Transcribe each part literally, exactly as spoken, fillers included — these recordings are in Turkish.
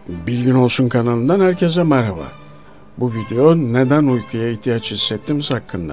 Bilgin Olsun kanalından herkese merhaba. Bu video neden uykuya ihtiyaç hissettiğimiz hakkında.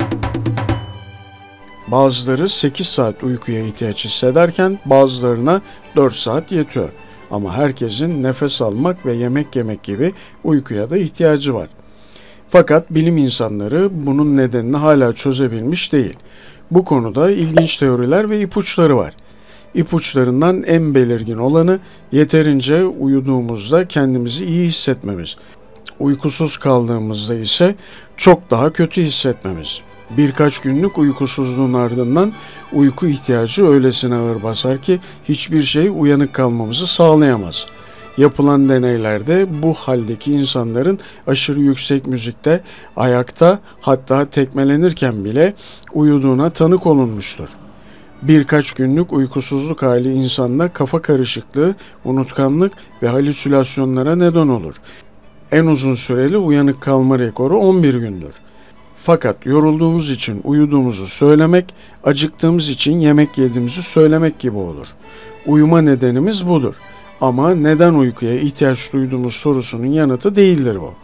Bazıları sekiz saat uykuya ihtiyaç hissederken bazılarına dört saat yetiyor. Ama herkesin nefes almak ve yemek yemek gibi uykuya da ihtiyacı var. Fakat bilim insanları bunun nedenini hala çözebilmiş değil. Bu konuda ilginç teoriler ve ipuçları var. İpuçlarından en belirgin olanı yeterince uyuduğumuzda kendimizi iyi hissetmemiz. Uykusuz kaldığımızda ise çok daha kötü hissetmemiz. Birkaç günlük uykusuzluğun ardından uyku ihtiyacı öylesine ağır basar ki hiçbir şey uyanık kalmamızı sağlayamaz. Yapılan deneylerde bu haldeki insanların aşırı yüksek müzikte, ayakta, hatta tekmelenirken bile uyuduğuna tanık olunmuştur. Birkaç günlük uykusuzluk hali insanda kafa karışıklığı, unutkanlık ve halüsinasyonlara neden olur. En uzun süreli uyanık kalma rekoru on bir gündür. Fakat yorulduğumuz için uyuduğumuzu söylemek, acıktığımız için yemek yediğimizi söylemek gibi olur. Uyuma nedenimiz budur. Ama neden uykuya ihtiyaç duyduğumuz sorusunun yanıtı değildir bu.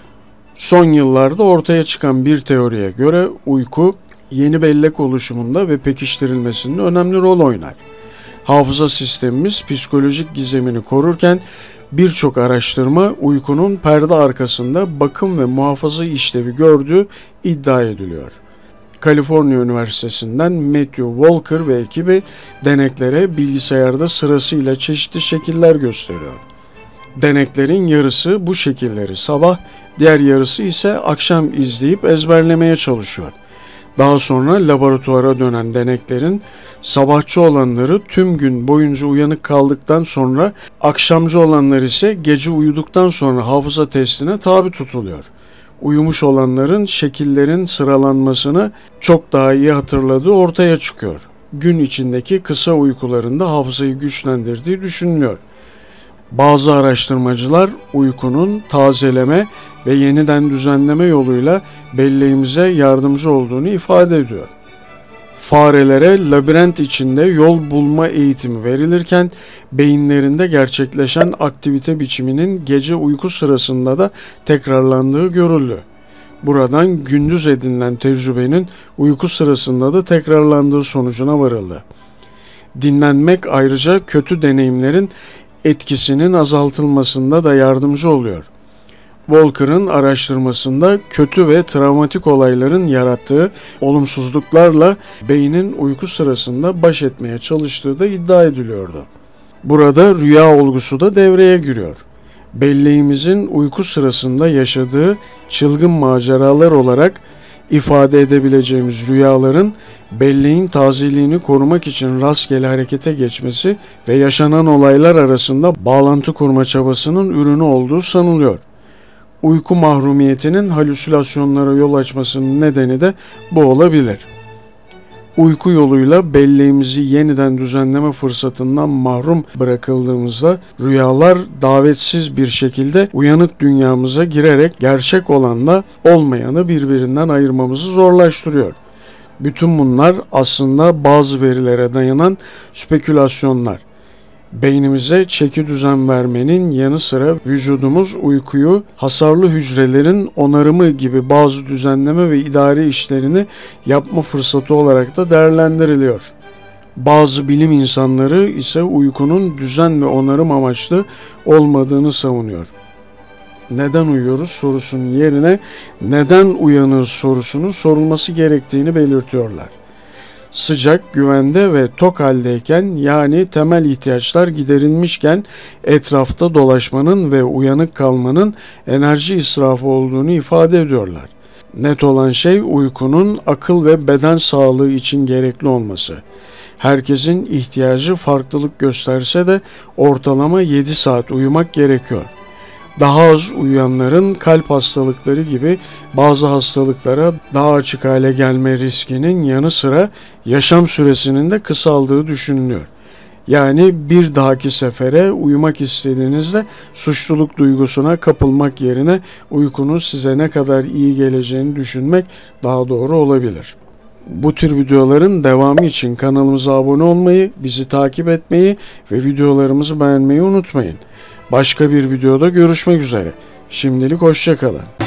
Son yıllarda ortaya çıkan bir teoriye göre uyku, yeni bellek oluşumunda ve pekiştirilmesinde önemli rol oynar. Hafıza sistemimiz psikolojik gizemini korurken birçok araştırma uykunun perde arkasında bakım ve muhafaza işlevi gördüğü iddia ediliyor. Kaliforniya Üniversitesi'nden Matthew Walker ve ekibi deneklere bilgisayarda sırasıyla çeşitli şekiller gösteriyor. Deneklerin yarısı bu şekilleri sabah, diğer yarısı ise akşam izleyip ezberlemeye çalışıyor. Daha sonra laboratuvara dönen deneklerin sabahçı olanları tüm gün boyunca uyanık kaldıktan sonra, akşamcı olanlar ise gece uyuduktan sonra hafıza testine tabi tutuluyor. Uyumuş olanların şekillerin sıralanmasını çok daha iyi hatırladığı ortaya çıkıyor. Gün içindeki kısa uykularında hafızayı güçlendirdiği düşünülüyor. Bazı araştırmacılar uykunun tazeleme ve yeniden düzenleme yoluyla belleğimize yardımcı olduğunu ifade ediyor. Farelere labirent içinde yol bulma eğitimi verilirken beyinlerinde gerçekleşen aktivite biçiminin gece uyku sırasında da tekrarlandığı görüldü. Buradan gündüz edinilen tecrübenin uyku sırasında da tekrarlandığı sonucuna varıldı. Dinlenmek ayrıca kötü deneyimlerin etkisinin azaltılmasında da yardımcı oluyor. Walker'ın araştırmasında kötü ve travmatik olayların yarattığı olumsuzluklarla beynin uyku sırasında baş etmeye çalıştığı da iddia ediliyordu. Burada rüya olgusu da devreye giriyor. Belleğimizin uyku sırasında yaşadığı çılgın maceralar olarak ifade edebileceğimiz rüyaların belleğin tazeliğini korumak için rastgele harekete geçmesi ve yaşanan olaylar arasında bağlantı kurma çabasının ürünü olduğu sanılıyor. Uyku mahrumiyetinin halüsinasyonlara yol açmasının nedeni de bu olabilir. Uyku yoluyla belleğimizi yeniden düzenleme fırsatından mahrum bırakıldığımızda rüyalar davetsiz bir şekilde uyanık dünyamıza girerek gerçek olanla olmayanı birbirinden ayırmamızı zorlaştırıyor. Bütün bunlar aslında bazı verilere dayanan spekülasyonlar. Beynimize çeki düzen vermenin yanı sıra vücudumuz uykuyu hasarlı hücrelerin onarımı gibi bazı düzenleme ve idari işlerini yapma fırsatı olarak da değerlendiriliyor. Bazı bilim insanları ise uykunun düzen ve onarım amaçlı olmadığını savunuyor. Neden uyuyoruz sorusunun yerine neden uyanır sorusunun sorulması gerektiğini belirtiyorlar. Sıcak, güvende ve tok haldeyken, yani temel ihtiyaçlar giderilmişken etrafta dolaşmanın ve uyanık kalmanın enerji israfı olduğunu ifade ediyorlar. Net olan şey uykunun akıl ve beden sağlığı için gerekli olması. Herkesin ihtiyacı farklılık gösterse de ortalama yedi saat uyumak gerekiyor. Daha az uyuyanların kalp hastalıkları gibi bazı hastalıklara daha açık hale gelme riskinin yanı sıra yaşam süresinin de kısaldığı düşünülüyor. Yani bir dahaki sefere uyumak istediğinizde suçluluk duygusuna kapılmak yerine uykunun size ne kadar iyi geleceğini düşünmek daha doğru olabilir. Bu tür videoların devamı için kanalımıza abone olmayı, bizi takip etmeyi ve videolarımızı beğenmeyi unutmayın. Başka bir videoda görüşmek üzere. Şimdilik hoşça kalın.